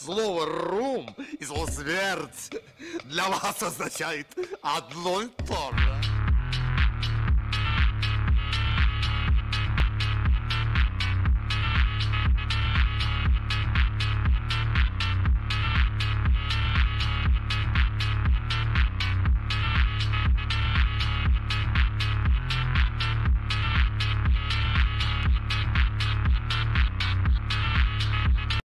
слово «рум» и слово «смерть» для вас означает одно и то же.